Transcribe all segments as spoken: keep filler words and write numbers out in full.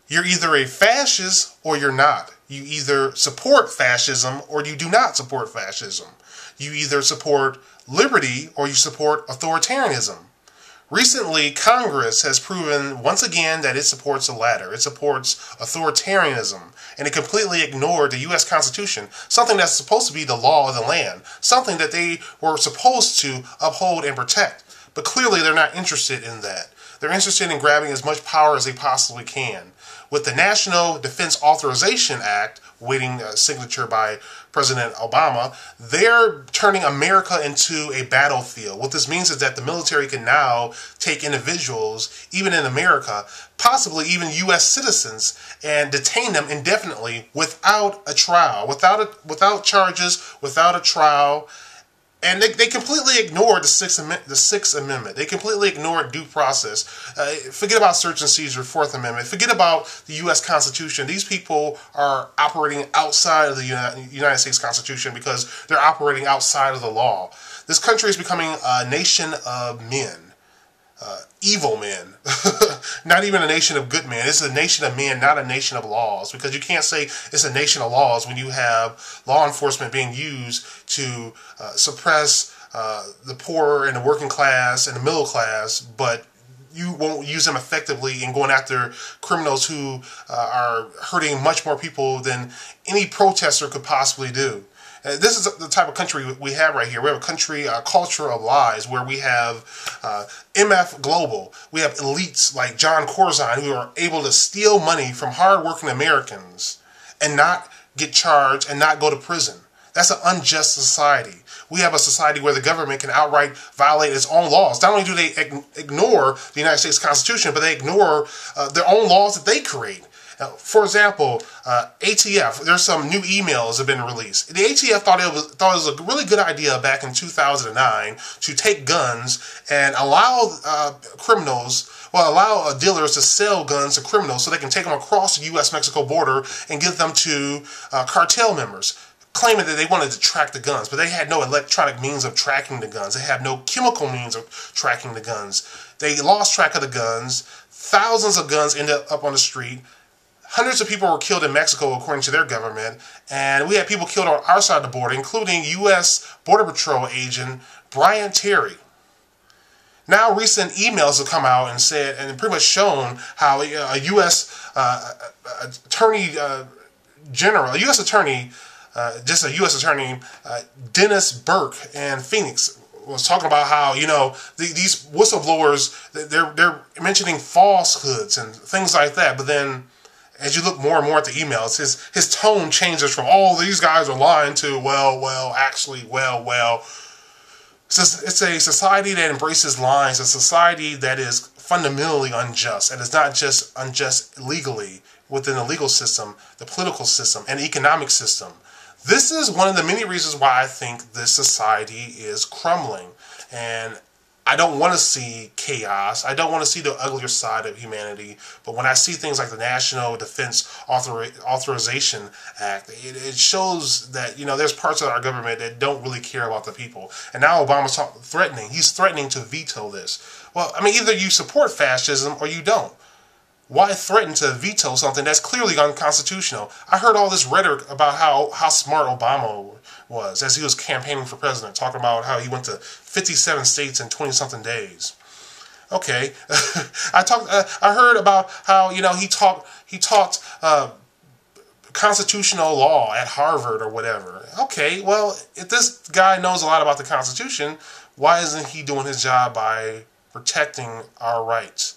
You're either a fascist or you're not. You either support fascism or you do not support fascism. You either support liberty or you support authoritarianism. Recently, Congress has proven once again that it supports the latter. It supports authoritarianism, and it completely ignored the U S Constitution, something that's supposed to be the law of the land, something that they were supposed to uphold and protect. But clearly they're not interested in that. They're interested in grabbing as much power as they possibly can. With the National Defense Authorization Act, waiting a signature by President Obama, they're turning America into a battlefield. What this means is that the military can now take individuals, even in America, possibly even U S citizens, and detain them indefinitely without a trial, without a, without charges, without a trial. And they, they completely ignored the Sixth, the Sixth Amendment. They completely ignored due process. Uh, forget about search and seizure, Fourth Amendment. Forget about the U S Constitution. These people are operating outside of the United States Constitution because they're operating outside of the law. This country is becoming a nation of men. Uh, evil men. Not even a nation of good men. It's a nation of men, not a nation of laws. Because you can't say it's a nation of laws when you have law enforcement being used to uh, suppress uh, the poor and the working class and the middle class, but you won't use them effectively in going after criminals who uh, are hurting much more people than any protester could possibly do. Uh, this is the type of country we have right here. We have a country, a culture of lies, where we have uh, M F Global. We have elites like John Corzine who are able to steal money from hardworking Americans and not get charged and not go to prison. That's an unjust society. We have a society where the government can outright violate its own laws. Not only do they ignore the United States Constitution, but they ignore uh, their own laws that they create. Now, for example, uh, A T F, there's some new emails that have been released. The A T F thought it was thought it was a really good idea back in two thousand nine to take guns and allow uh, criminals, well, allow uh, dealers to sell guns to criminals so they can take them across the U S Mexico border and give them to uh, cartel members, claiming that they wanted to track the guns, but they had no electronic means of tracking the guns. They had no chemical means of tracking the guns. They lost track of the guns. Thousands of guns ended up on the street. Hundreds of people were killed in Mexico, according to their government, and we had people killed on our side of the border, including U S Border Patrol agent Brian Terry. Now, recent emails have come out and said, and pretty much shown how a U S uh, attorney uh, general, a U S attorney, uh, just a U S attorney, uh, Dennis Burke in Phoenix, was talking about how, you know, the, these whistleblowers, they're they're mentioning falsehoods and things like that, but then as you look more and more at the emails, his his tone changes from, oh, these guys are lying, to, well, well, actually, well, well. It's a, it's a society that embraces lies, a society that is fundamentally unjust, and it's not just unjust legally within the legal system, the political system, and the economic system. This is one of the many reasons why I think this society is crumbling, and I don't want to see chaos. I don't want to see the uglier side of humanity. But when I see things like the National Defense Author- Authorization Act, it, it shows that, you know, there's parts of our government that don't really care about the people. And now Obama's talk- threatening. He's threatening to veto this. Well, I mean, either you support fascism or you don't. Why threaten to veto something that's clearly unconstitutional? I heard all this rhetoric about how, how smart Obama was as he was campaigning for president, talking about how he went to fifty-seven states in twenty-something days. Okay, I talked. Uh, I heard about how, you know, he taught he taught uh, constitutional law at Harvard or whatever. Okay, well, if this guy knows a lot about the Constitution, why isn't he doing his job by protecting our rights?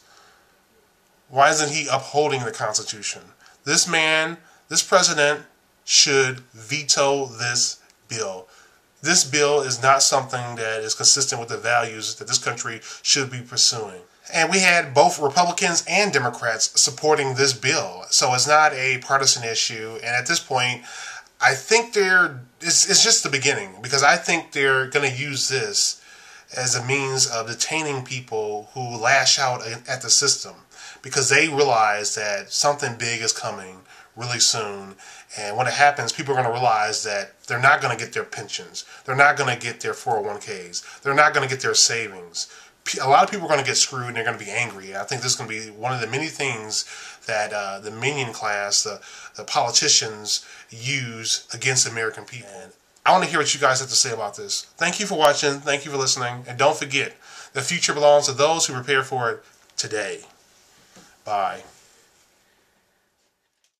Why isn't he upholding the Constitution? This man, this president, should veto this bill. This bill is not something that is consistent with the values that this country should be pursuing. And we had both Republicans and Democrats supporting this bill. So it's not a partisan issue. And at this point, I think they're, it's, it's just the beginning, because I think they're going to use this as a means of detaining people who lash out at the system, because they realize that something big is coming really soon. And when it happens, people are going to realize that they're not going to get their pensions. They're not going to get their four oh one Ks. They're not going to get their savings. a lot of people are going to get screwed and they're going to be angry. I think this is going to be one of the many things that uh, the minion class, the, the politicians, use against the American people. And I want to hear what you guys have to say about this. Thank you for watching. Thank you for listening. And don't forget, the future belongs to those who prepare for it today. Bye.